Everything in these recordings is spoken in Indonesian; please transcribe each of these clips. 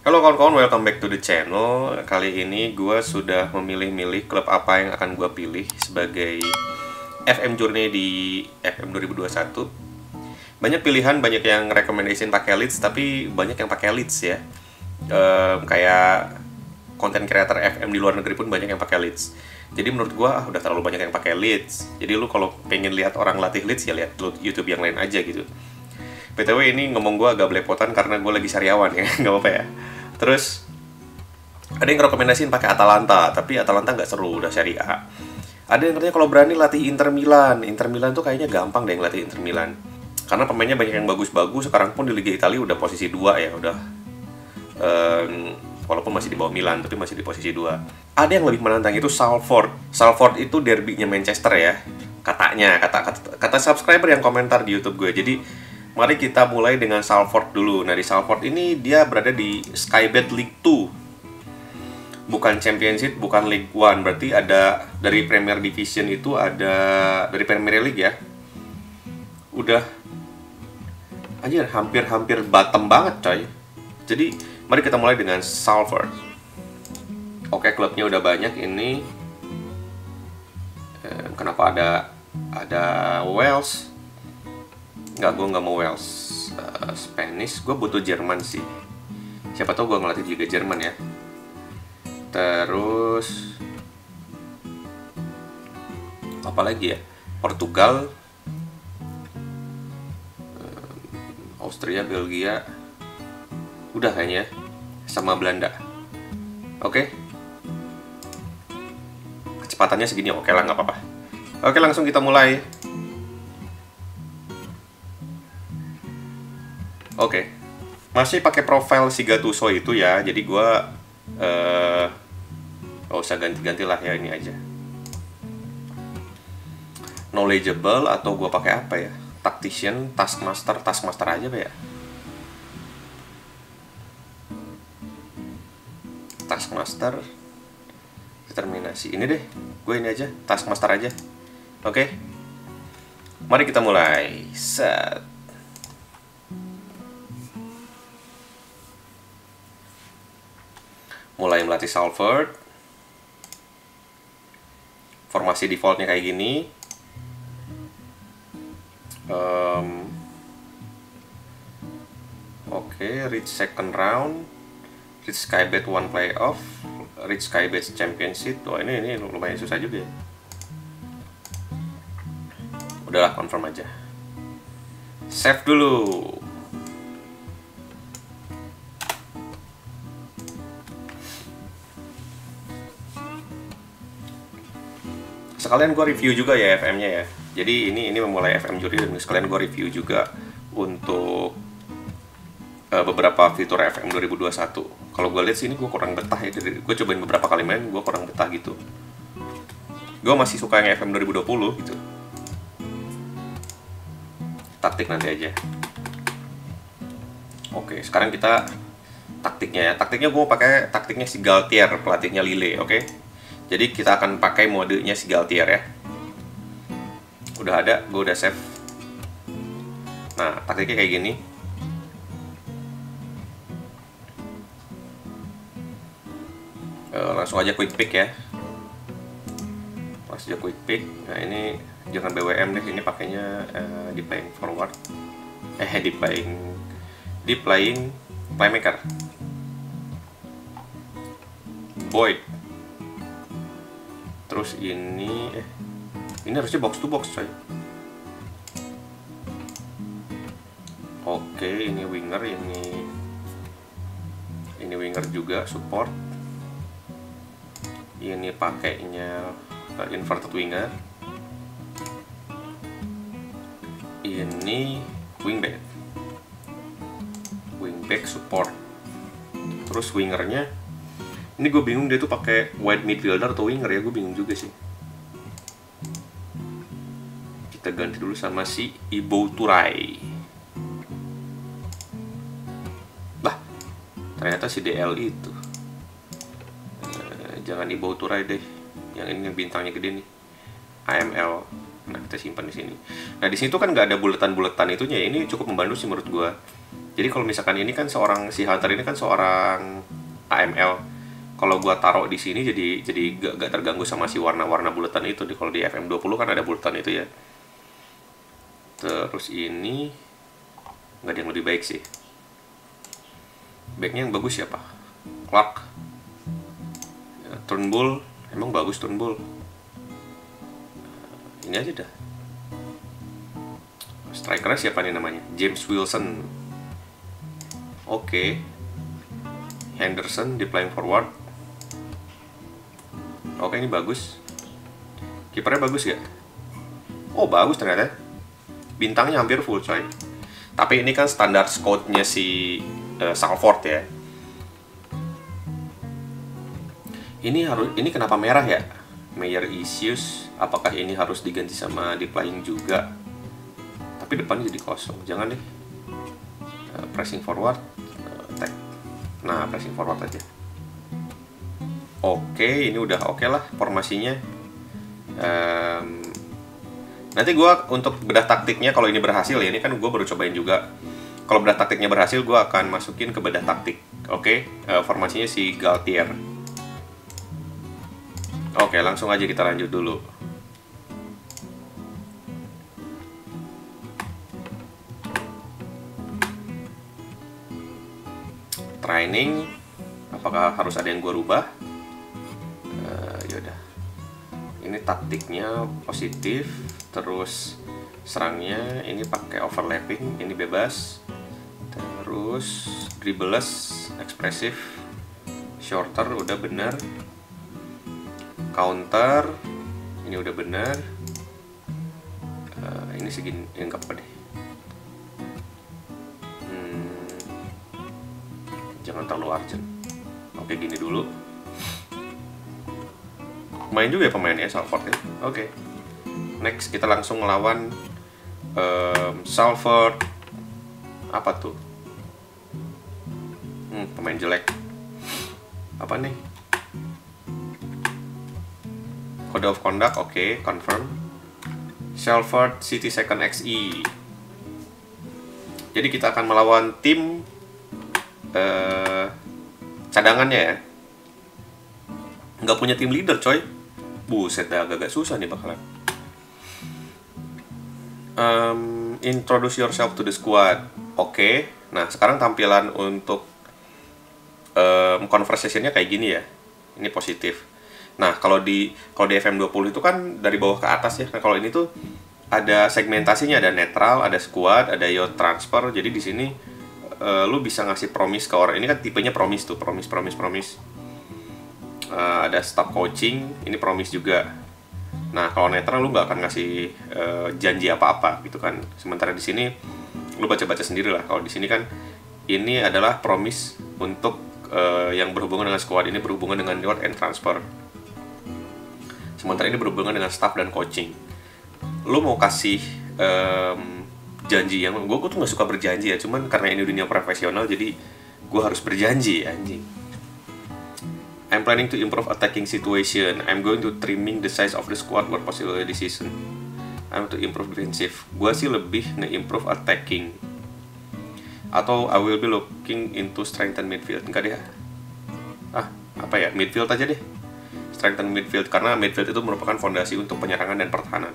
Halo kawan-kawan, welcome back to the channel. Kali ini gue sudah memilih-milih klub apa yang akan gue pilih sebagai FM Journey di FM 2021. Banyak pilihan, banyak yang recommendation pakai Leeds, tapi banyak yang pakai Leeds ya. Kayak konten creator FM di luar negeri pun banyak yang pakai Leeds. Jadi menurut gue udah terlalu banyak yang pakai Leeds. Jadi lu kalau pengen lihat orang latih Leeds ya lihat YouTube yang lain aja gitu. BTW ini ngomong gue agak belepotan karena gue lagi sariawan ya, nggak apa-apa ya. Terus ada yang rekomendasiin pakai Atalanta, tapi Atalanta nggak seru, udah Serie A. Ada yang katanya kalau berani latih Inter Milan. Inter Milan tuh kayaknya gampang deh ngelatih Inter Milan. Karena pemainnya banyak yang bagus-bagus, sekarang pun di Liga Italia udah posisi 2 ya, udah walaupun masih di bawah Milan, tapi masih di posisi 2. Ada yang lebih menantang itu Salford. Salford itu derbynya Manchester ya. Katanya, kata subscriber yang komentar di YouTube gue. Jadi mari kita mulai dengan Salford dulu. Nah, di Salford ini dia berada di Skybet League 2. Bukan Championship, bukan League 1. Berarti ada dari Premier Division itu ada dari Premier League ya. Udah anjir, hampir bottom banget coy. Jadi, mari kita mulai dengan Salford. Oke, klubnya udah banyak ini. Kenapa ada Wales? Gue nggak mau Wales. Spanish, gue butuh Jerman sih. Siapa tahu gue ngelatih Liga Jerman ya. Terus apa lagi ya? Portugal, Austria, Belgia, udah kayaknya, sama Belanda. Oke. Kecepatannya segini, oke lah, nggak apa-apa. Oke, langsung kita mulai. Oke, masih pakai profile si Gattuso itu ya, jadi gue gak usah ganti-ganti lah ya, ini aja. Knowledgeable atau gue pakai apa ya? Tactician, Taskmaster aja Pak ya. Taskmaster, determinasi, ini deh, gue ini aja, Taskmaster aja. Oke, mari kita mulai. Set. Mulai melatih Salford. Formasi defaultnya kayak gini. Oke, reach second round, reach Skybet 1 playoff, reach Skybet championship. Wah, ini lumayan susah juga ya. Udahlah, confirm aja. Save dulu. Sekalian gue review juga ya FM-nya ya. Jadi ini memulai FM Juri dan sekalian gue review juga untuk beberapa fitur FM 2021. Kalau gue lihat sih ini gue kurang betah ya. Gue cobain beberapa kali main, gue kurang betah gitu. Gue masih suka yang FM 2020 gitu. Taktik nanti aja. Oke, sekarang kita taktiknya ya. Taktiknya gue pakai taktiknya si Galtier, pelatihnya Lille, oke? Jadi kita akan pakai modenya si Galtier ya. Udah ada, gue udah save. Nah, taktiknya kayak gini. Langsung aja quick pick ya. Langsung aja quick pick. Nah, ini jangan BWM deh, ini pakainya deep playing forward. Deep playing playmaker. Boyd. Terus ini harusnya box to box coy. Oke, ini winger, ini winger juga support. Ini pakainya inverted winger. Ini wingback support. Terus wingernya ini gue bingung dia tuh pakai wide midfielder atau winger ya, gue bingung juga sih. Kita ganti dulu sama si Ibo Turay. Lah, ternyata si DL itu. Jangan Ibo Turay deh, yang ini bintangnya gede nih, AML. Nah, kita simpan di sini. Nah, di sini tuh kan nggak ada buletan-buletan itunya ya. Ini cukup membantu sih menurut gue. Jadi kalau misalkan ini kan si Hunter ini kan seorang AML. Kalau gua taruh di sini jadi gak terganggu sama si warna-warna bulatan itu. Kalau di FM20 kan ada bulatan itu ya. Terus ini nggak ada yang lebih baik sih. Backnya yang bagus siapa? Clark. Ya, Turnbull, emang bagus Turnbull. Ini aja dah. Strikernya siapa nih namanya? James Wilson. Oke. Henderson di playing forward. Oke, ini bagus. Kipernya bagus gak? Oh, bagus ternyata. Bintangnya hampir full, coy. Tapi ini kan standar scout-nya si Salford ya. Ini kenapa merah ya? Mayor issues. Apakah ini harus diganti sama di playing juga? Tapi depannya jadi kosong. Jangan deh. Pressing forward. Tag. Nah, pressing forward aja. Oke, ini udah oke lah formasinya. Nanti gue untuk bedah taktiknya, kalau ini berhasil ya, ini kan gue baru cobain juga. Kalau bedah taktiknya berhasil, gue akan masukin ke bedah taktik. Oke, formasinya si Galtier. Oke, langsung aja kita lanjut dulu. Training, apakah harus ada yang gue rubah? Yaudah. Ini taktiknya positif, terus serangnya ini pakai overlapping, ini bebas. Terus dribbleless, ekspresif, shorter udah bener. Counter ini udah bener. Ini segini, yang apa deh. Jangan terlalu urgent. Oke, gini dulu. Main juga ya pemainnya Salford ya. Oke. Next kita langsung melawan Salford. Apa tuh? Pemain jelek. Apa nih? Code of conduct, oke, confirm. Salford City Second XE. Jadi kita akan melawan tim cadangannya ya. Nggak punya tim leader, coy. Buset, agak-agak susah nih bakalan. Introduce yourself to the squad. Oke. Nah, sekarang tampilan untuk conversation-nya kayak gini ya. Ini positif. Nah, kalau di FM20 itu kan dari bawah ke atas ya. Nah, kalau ini tuh ada segmentasinya, ada netral, ada squad, ada yacht transfer. Jadi di sini lu bisa ngasih promise ke orang. Ini kan tipenya promise tuh, promise. Ada staff coaching, ini promise juga. Nah, kalau netral lu nggak akan ngasih janji apa-apa gitu kan. Sementara di sini lu baca-baca sendiri lah. Kalau di sini kan ini adalah promise untuk yang berhubungan dengan squad, ini berhubungan dengan yacht and transfer. Sementara ini berhubungan dengan staff dan coaching. Lu mau kasih janji yang gue tuh nggak suka berjanji ya, cuman karena ini dunia profesional jadi gue harus berjanji anjing. I'm planning to improve attacking situation. I'm going to trimming the size of the squad where possible this season. I'm to improve defensive. Gue sih lebih nge-improve attacking. Atau I will be looking into strengthen midfield. Enggak deh. Apa ya? Midfield aja deh. Strengthen midfield karena midfield itu merupakan fondasi untuk penyerangan dan pertahanan.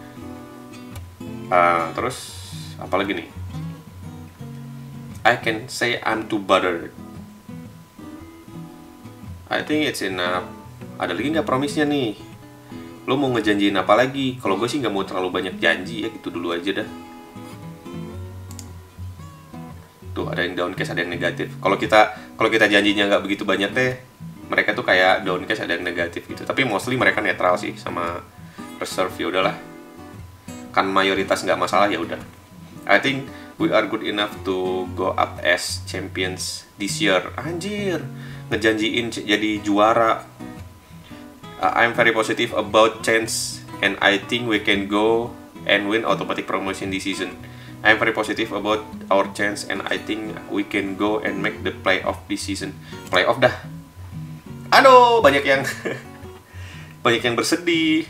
Terus apalagi nih? I can say I'm too bothered. I think it's enough. Ada lagi nggak promise-nya nih? Lo mau ngejanjiin apa lagi? Kalau gue sih nggak mau terlalu banyak janji ya, gitu dulu aja dah. Tuh ada yang downcast, ada yang negatif. Kalau kita janjinya nggak begitu banyak deh, mereka tuh kayak downcast, ada yang negatif gitu. Tapi mostly mereka netral sih sama reserve, ya udahlah. Kan mayoritas nggak masalah, ya udah. I think we are good enough to go up as champions this year. Anjir, ngejanjiin jadi juara. I'm very positive about chance and I think we can go and win automatic promotion this season. I'm very positive about our chance and I think we can go and make the playoff this season. Playoff dah. Aduh, banyak yang bersedih.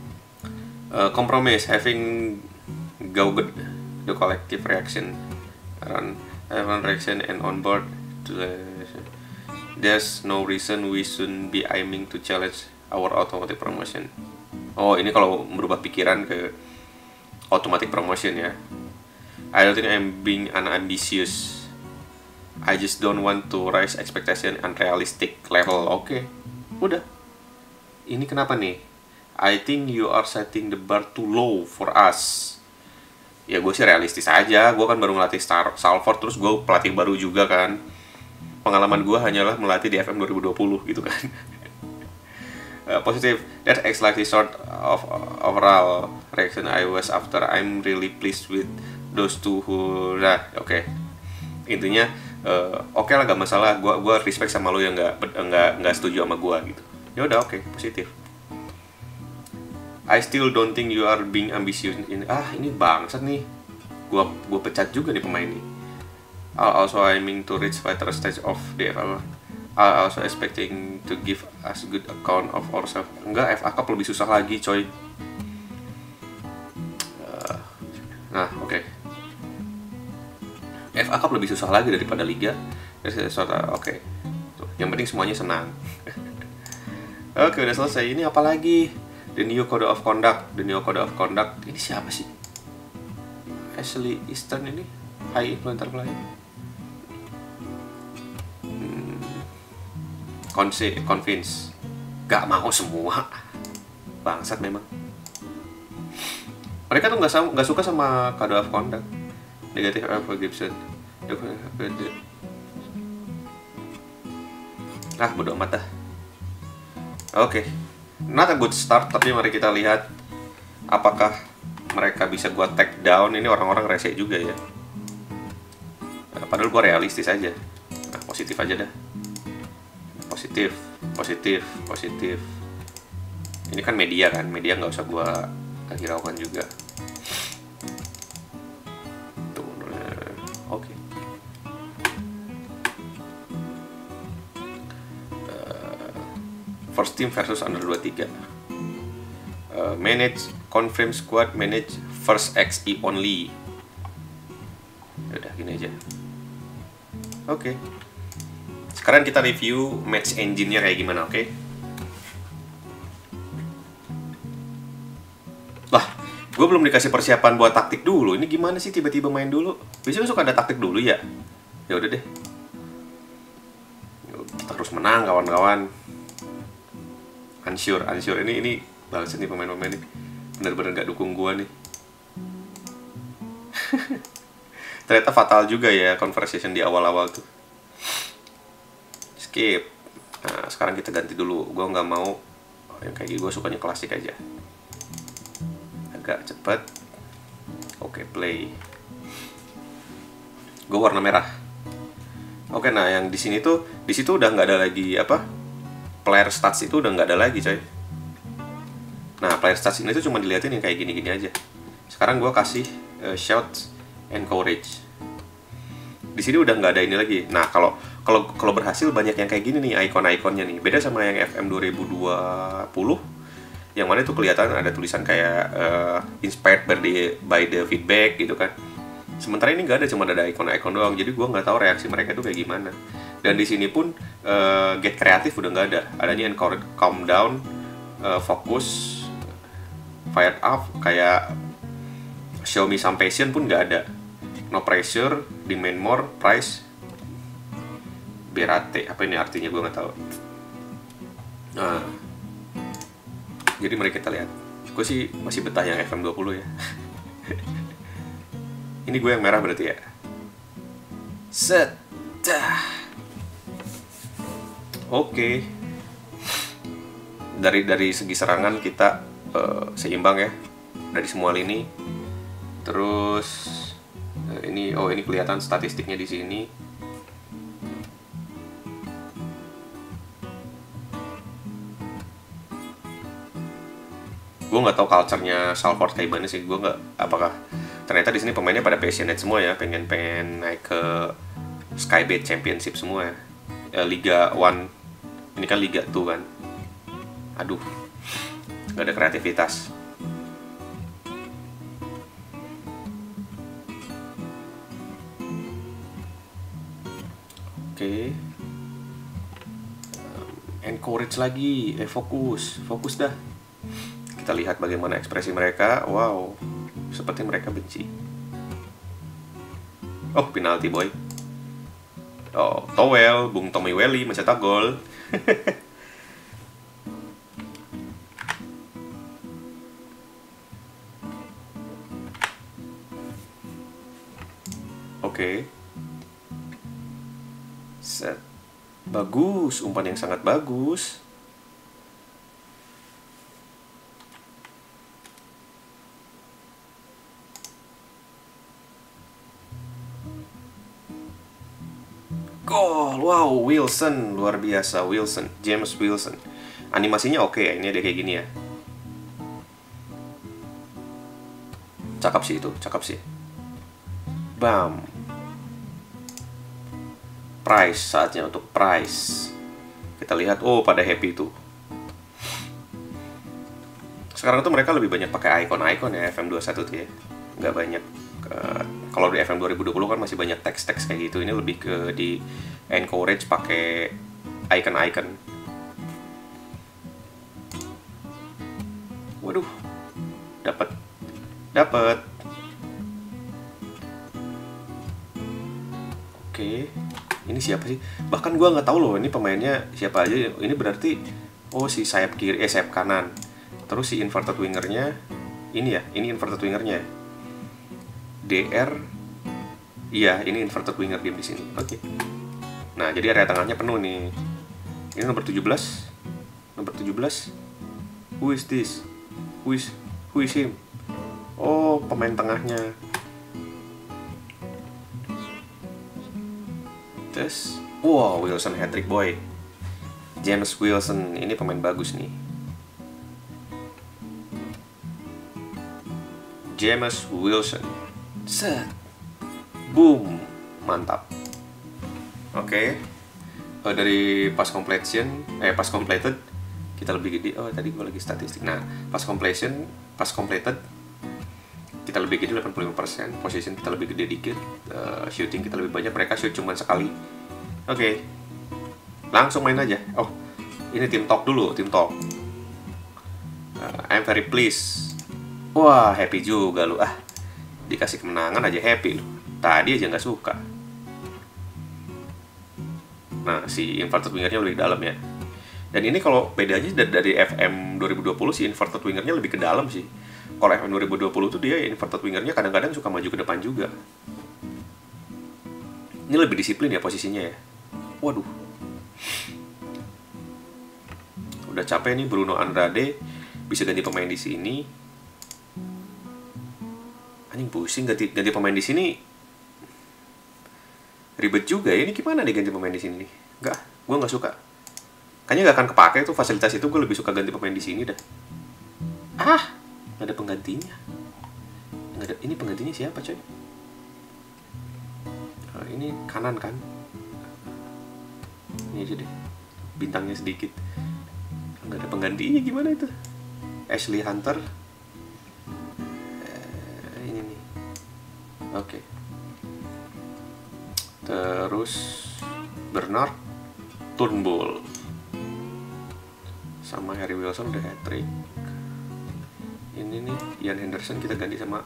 Compromise, having gauged the collective reaction. run reaction and on board. There's no reason we shouldn't be aiming to challenge our automatic promotion. Oh, ini kalau merubah pikiran ke automatic promotion ya. I don't think I'm being unambitious. I just don't want to raise expectation unrealistic level. Oke, udah. Ini kenapa nih? I think you are setting the bar too low for us. Ya gue sih realistis aja. Gue kan baru ngelatih Salford, terus gue pelatih baru juga kan. Pengalaman gue hanyalah melatih di FM 2020 gitu kan. Positive, that acts like the sort of overall reaction I was after. I'm really pleased with those two who... Nah, oke. Intinya, oke lah, gak masalah. Gue respect sama lo yang nggak setuju sama gue gitu. Ya udah, oke, positif. I still don't think you are being ambitious in... ini bangsat nih. Gue pecat juga nih pemain ini. Also aiming to reach fighter stage of the FA. Also expecting to give us good account of ourselves. Enggak, FA Cup lebih susah lagi, coy. Nah, oke. FA Cup lebih susah lagi daripada Liga. Oke. Yang penting semuanya senang. Oke, udah selesai. Ini apa lagi? The New Code of Conduct. The New Code of Conduct. Ini siapa sih? Ashley Easton ini. High Influencer Player. Convince. Gak mau semua. Bangsat memang. Mereka tuh gak suka sama Code of Conduct. Negative Alpha Gibson. Bodo amat dah. Oke. Not a good start, tapi mari kita lihat apakah mereka bisa gua take down. Ini orang-orang rese juga ya. Padahal gua realistis aja. Nah, positif aja dah. Positif. Ini kan media nggak usah gua hiraukan juga. Tuh, oke. First team versus under 23. Manage confirm squad, manage first XP only. Udah gini aja. Oke. Sekarang kita review match engine-nya kayak gimana, oke? Lah, gue belum dikasih persiapan buat taktik dulu. Ini gimana sih tiba-tiba main dulu? Biasanya suka ada taktik dulu ya? Ya udah deh. Kita harus menang, kawan-kawan. Unsure. Ini balas nih pemain-pemain ini. Bener-bener gak dukung gue nih. Ternyata fatal juga ya conversation di awal-awal tuh. Skip. Nah, sekarang kita ganti dulu. Gue nggak mau yang kayak gini. Gue sukanya klasik aja. Agak cepet. Oke, play. Gue warna merah. Oke, nah yang di sini tuh, di situ udah nggak ada lagi apa? Player stats itu udah nggak ada lagi, coy. Nah, player stats ini tuh cuma dilihatin yang kayak gini-gini aja. Sekarang gue kasih shout and courage. Di sini udah nggak ada ini lagi. Nah, kalau berhasil banyak yang kayak gini nih ikon-ikonnya nih. Beda sama yang FM 2020 yang mana itu kelihatan ada tulisan kayak inspired by the feedback gitu kan. Sementara ini nggak ada, cuma ada ikon-ikon doang. Jadi gue nggak tahu reaksi mereka tuh kayak gimana. Dan di sini pun get kreatif udah nggak ada. Adanya encourage, calm down, fokus, fired up, kayak show me some passion pun nggak ada. No pressure, demand more, price, berate. Apa ini artinya gue nggak tahu. Nah, jadi mari kita lihat. Gue sih masih betah yang FM 20 ya. Ini gue yang merah berarti ya. Set. Oke. Dari segi serangan kita seimbang ya. Dari semua lini. Terus ini kelihatan statistiknya di sini. Gue nggak tahu culture-nya Salford kayak gimana sih. Gue nggak, apakah ternyata di sini pemainnya pada passionate semua ya, pengen naik ke Skybet Championship semua ya. Liga One, ini kan Liga 2 kan. Aduh, nggak ada kreativitas. Encourage lagi. Fokus. Fokus dah. Kita lihat bagaimana ekspresi mereka. Wow, seperti mereka benci. Oh, penalti boy. Oh, Towel, Bung Tommy Welly mencetak gol. Oke. Set. Bagus, umpan yang sangat bagus. Gol, wow, Wilson, luar biasa, Wilson, James Wilson. Animasinya oke ya, ini ada kayak gini ya. Cakep sih itu, cakep sih. Bam. Price, saatnya untuk price. Kita lihat, oh pada happy tuh. Sekarang tuh mereka lebih banyak pakai icon-icon ya, FM21 tuh ya. Nggak banyak. Kalau di FM 2020 kan masih banyak teks-teks kayak gitu. Ini lebih ke di encourage pakai icon-icon. Waduh, dapat. Oke, ini siapa sih? Bahkan gua nggak tahu loh ini pemainnya siapa aja. Ini berarti si sayap kiri, sayap kanan. Terus si inverted wingernya ini ya, ini inverted wingernya. DR, iya ini inverted winger game di sini. Oke. Nah jadi area tengahnya penuh nih. Ini nomor 17. Nomor 17. Who is this? Who is him? Oh pemain tengahnya. Terus, wow Wilson hat-trick boy. James Wilson ini pemain bagus nih. James Wilson. Set. Boom. Mantap. Oke. Dari pass completion, pass completed kita lebih gede. Oh, tadi gue lagi statistik. Nah, pass completed kita lebih gede 85%, position kita lebih gede dikit, shooting kita lebih banyak, mereka shoot cuma sekali. Oke. Langsung main aja. Oh, ini team talk dulu, team talk. I'm very pleased. Wah, happy juga lu. Dikasih kemenangan aja happy lu. Tadi aja nggak suka. Nah, si inverted wingernya lebih dalam ya. Dan ini kalau bedanya dari FM 2020 si inverted wingernya lebih ke dalam sih. Kalau FM 2020 tuh dia inverted wingernya kadang-kadang suka maju ke depan juga. Ini lebih disiplin ya posisinya ya. Waduh. Udah capek nih Bruno Andrade, bisa ganti pemain di sini. Anjing pusing ganti pemain di sini. Ribet juga ya, ini gimana nih ganti pemain di sini nih? Enggak, gue nggak suka. Kayaknya nggak akan kepake tuh fasilitas itu, gue lebih suka ganti pemain di sini dah. Nggak ada penggantinya. Nggak ada. Ini penggantinya siapa coy? Ini kanan kan? Ini aja deh. Bintangnya sedikit. Nggak ada penggantinya, gimana itu? Ashley Hunter. Ini nih. Oke. Terus Bernard Turnbull sama Harry Wilson udah hat-trick. Ini nih Ian Henderson kita ganti sama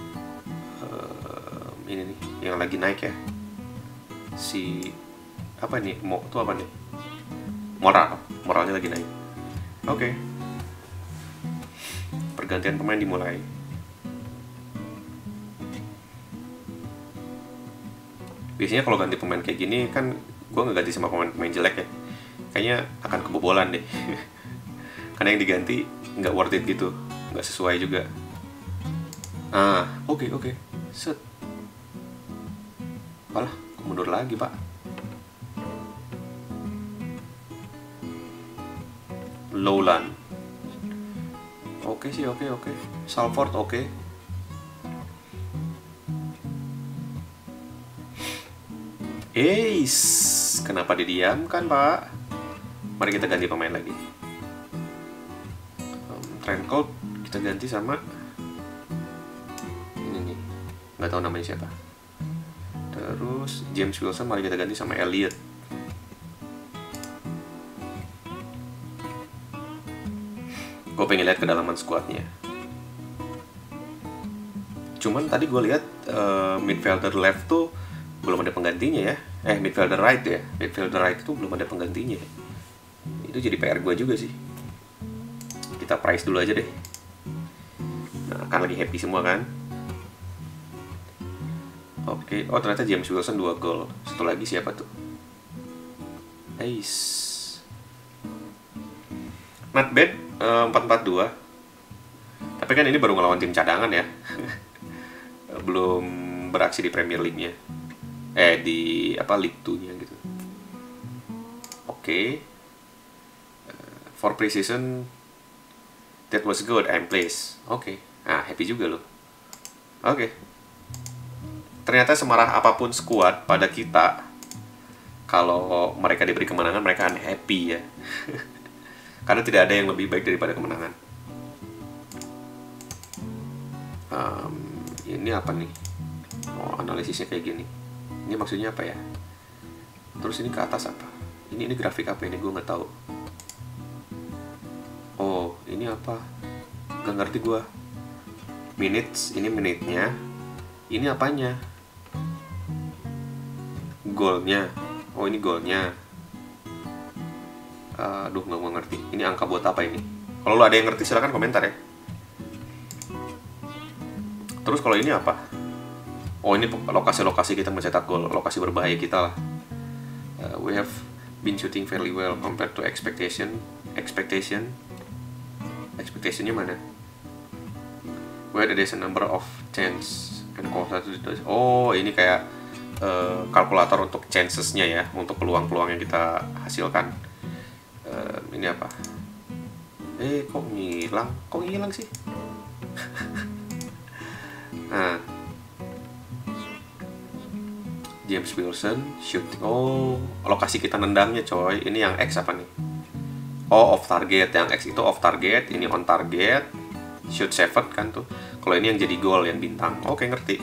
ini nih yang lagi naik ya, si apa nih itu apa nih, moralnya lagi naik. Oke. Pergantian pemain dimulai. Biasanya kalau ganti pemain kayak gini kan gue nggak ganti sama pemain jelek ya, kayaknya akan kebobolan deh. Karena yang diganti nggak worth it gitu, nggak sesuai juga. Oke. Set. Alah, mundur lagi pak. Lowland. Oke sih, oke. Salford oke. Kenapa didiamkan pak? Mari kita ganti pemain lagi. Trencold kita ganti sama ini nih, nggak tahu namanya siapa. Terus James Wilson mari kita ganti sama Elliot. Gue pengen lihat kedalaman squadnya. Cuman tadi gue lihat midfielder left tuh belum ada penggantinya ya. Midfielder right ya. Midfielder right itu belum ada penggantinya. Itu jadi PR gue juga sih. Kita price dulu aja deh. Nah, kan lagi happy semua kan. Oke. Oh ternyata James Wilson 2 gol. Satu lagi siapa tuh? Ace. Not bad. 4-4-2. Tapi kan ini baru ngelawan tim cadangan ya. Belum beraksi di Premier League-nya. Di League 2-nya gitu. Oke. For pre-season that was good, I'm pleased. Oke. Nah, happy juga loh. Oke. Ternyata semarah apapun squad pada kita, kalau mereka diberi kemenangan, mereka unhappy ya. Karena tidak ada yang lebih baik daripada kemenangan. Ini apa nih? Oh, analisisnya kayak gini. Ini maksudnya apa ya? Terus ini ke atas apa? Ini grafik apa ini? Gue nggak tahu. Oh, ini apa? Gak ngerti gue. Minutes, ini menitnya. Ini apanya? Golnya. Oh, ini golnya. Aduh, nggak ngerti. Ini angka buat apa ini? Kalau lo ada yang ngerti silahkan komentar ya. Terus kalau ini apa? Oh, ini lokasi-lokasi kita mencetak gol, lokasi berbahaya kita lah. We have been shooting fairly well compared to expectation. Expectationnya mana? We had a decent number of chance and calls. Oh, ini kayak kalkulator untuk chancesnya ya, untuk peluang-peluang yang kita hasilkan. Ini apa? Kok ngilang sih? Nah, James Wilson shoot. Oh, lokasi kita nendangnya coy. Ini yang X apa nih? Oh, off target. Yang X itu off target, ini on target. Shoot saved kan tuh. Kalau ini yang jadi goal yang bintang. Oke, ngerti.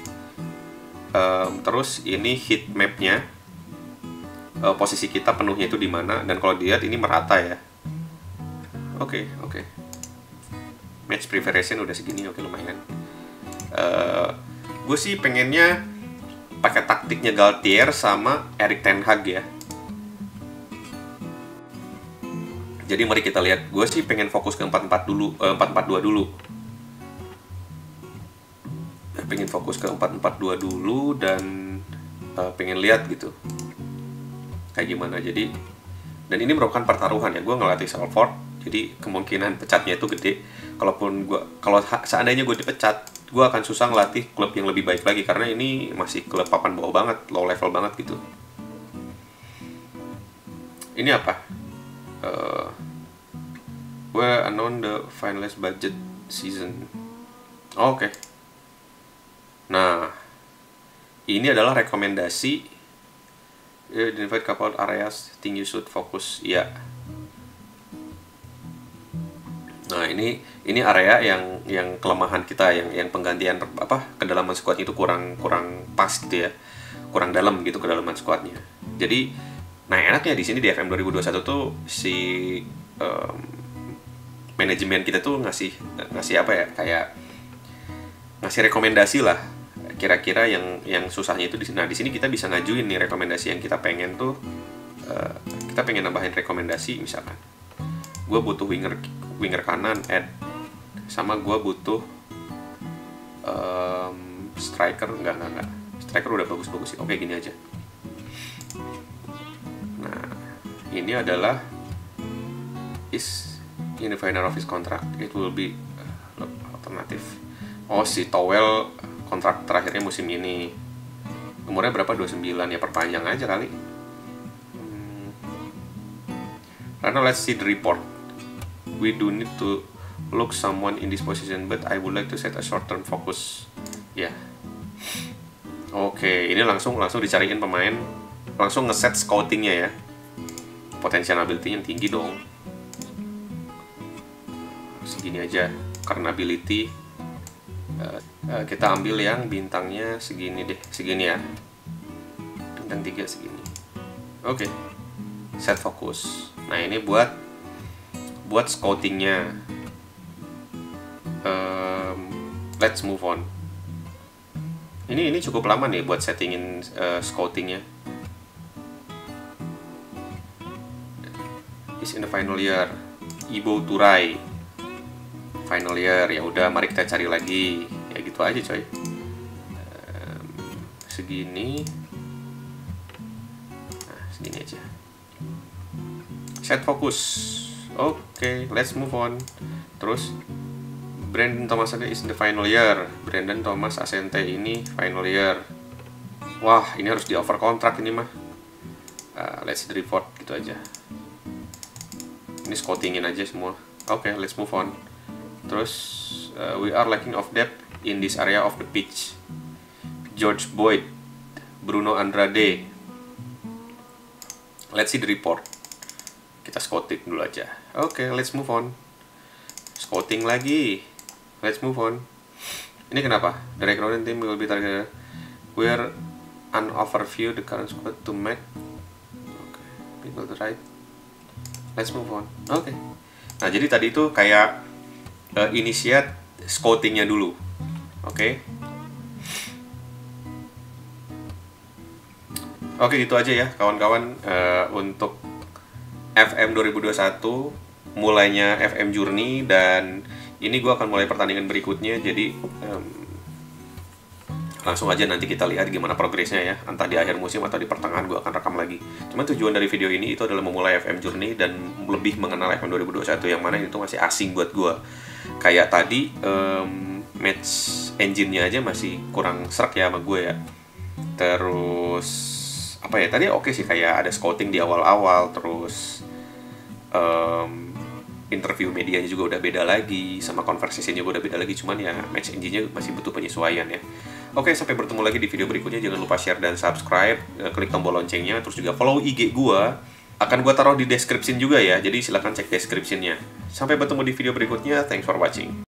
Terus ini heat mapnya. Posisi kita penuhnya itu di mana, dan kalau dilihat ini merata ya. Oke. Match preparation udah segini, oke lumayan. Gue sih pengennya pakai taktiknya Galtier sama Erik ten Hag ya. Jadi mari kita lihat. Gue sih pengen fokus ke 4-4 dulu, 4-4-2 dulu. Pengen fokus ke 4-4-2 dulu dan pengen lihat gitu kayak gimana. Jadi, dan ini merupakan pertaruhan ya. Gue ngelatih Salford, jadi kemungkinan pecatnya itu gede. Kalau seandainya gue dipecat, gue akan susah ngelatih klub yang lebih baik lagi, karena ini masih klub papan bawah banget, low level banget gitu. Ini apa? We announce the finalized budget season. Oke. Nah, ini adalah rekomendasi. Identify couple areas think you should focus. Ya. Nah, ini area yang kelemahan kita, yang penggantian kedalaman squad itu kurang pas gitu ya. Kurang dalam gitu kedalaman squadnya. Jadi, nah enaknya di sini di FM 2021 tuh si manajemen kita tuh ngasih apa ya, kayak ngasih rekomendasi lah. Kira-kira yang susahnya itu di sini. Nah, di sini kita bisa ngajuin nih rekomendasi yang kita pengen tuh. Kita pengen nambahin rekomendasi, misalkan gue butuh winger kanan, sama gue butuh striker. Enggak, striker udah bagus sih. Oke, gini aja. Nah, ini adalah is in the final of his contract, it will be alternatif. Oh, si Towel kontrak terakhirnya musim ini. Umurnya berapa? 29 ya, perpanjang aja kali. Karena let's see the report. We do need to look someone in this position, but I would like to set a short-term focus. Ya. Oke, ini langsung dicariin pemain, langsung ngeset scoutingnya ya. Potensial ability yang tinggi dong. Segini aja, karena ability. Kita ambil yang bintangnya segini deh, segini ya. Bintang 3 segini. Oke. Set fokus. Nah, ini buat scoutingnya. Let's move on. Ini cukup lama nih buat settingin scoutingnya. Is in the final year. Ibo Turai. Final year. Ya udah, mari kita cari lagi. Ya gitu aja, coy. Segini. Nah, segini aja. Set fokus. Oke, let's move on. Terus Brandon Thomas is in the final year. Brandon Thomas Asante ini final year. Wah, ini harus di over kontrak ini mah. Let's report gitu aja. Ini scoutingin aja semua. Oke, let's move on. Terus we are lacking of depth in this area of the pitch. George Boyd, Bruno Andrade. Let's see the report. Kita scouting dulu aja. Oke, let's move on. Scouting lagi. Let's move on. Ini kenapa? The recruiting team will be targeted. We're an overview the current squad to make. Okay, people to right. Let's move on. Oke. Nah, jadi tadi itu kayak initiate scoutingnya dulu. Oke. Oke, gitu aja ya kawan-kawan untuk FM 2021, mulainya FM Journey, dan ini gue akan mulai pertandingan berikutnya. Jadi langsung aja nanti kita lihat gimana progresnya ya, entah di akhir musim atau di pertengahan gue akan rekam lagi. Cuman tujuan dari video ini itu adalah memulai FM Journey dan lebih mengenal FM 2021, yang mana itu masih asing buat gue. Kayak tadi match engine-nya aja masih kurang serak ya sama gue ya. Terus apa ya, tadi oke sih, kayak ada scouting di awal-awal. Terus interview medianya juga udah beda lagi, sama conversation-nya juga udah beda lagi. Cuman ya match engine-nya masih butuh penyesuaian ya. Oke, sampai bertemu lagi di video berikutnya. Jangan lupa share dan subscribe, klik tombol loncengnya, terus juga follow IG gua. Akan gua taruh di description juga ya, jadi silahkan cek description-nya. Sampai bertemu di video berikutnya. Thanks for watching.